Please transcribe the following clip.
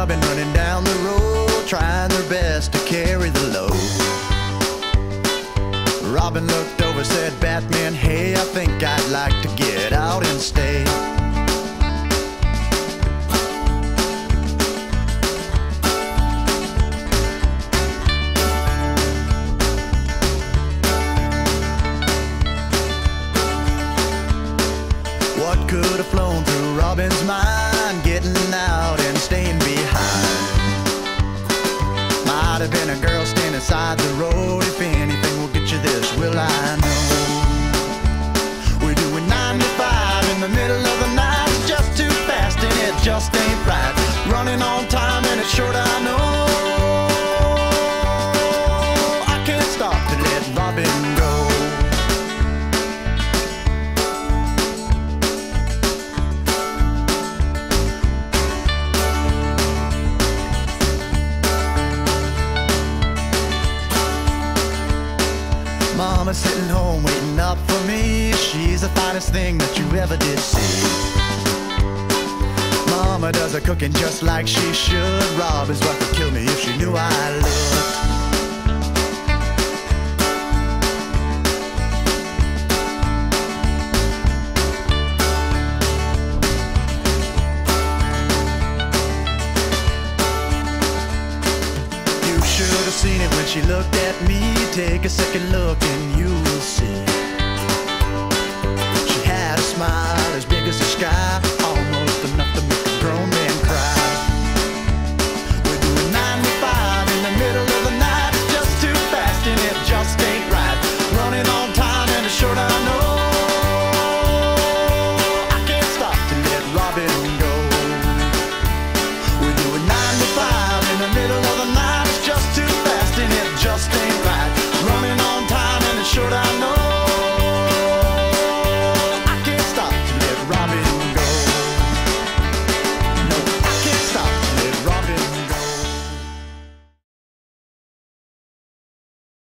Robin running down the road, trying their best to carry the load. Robin looked over, said, Batman, hey, I think I'd like to get out and stay. What could have flown through Robin's mind, getting out and staying behind? Might have been a girl standing side the road. If anything will get you this, will I know? We're doing 95 in the middle of the night. It's just too fast and it just ain't right. Running on time and it's short, I know. I can't stop to let Robin go. Mama's sitting home waiting up for me. She's the finest thing that you ever did see. Mama does her cooking just like she should. Robin's wife would kill me if she knew I looked. You should have seen it when she looked at me. Take a second look and you will see.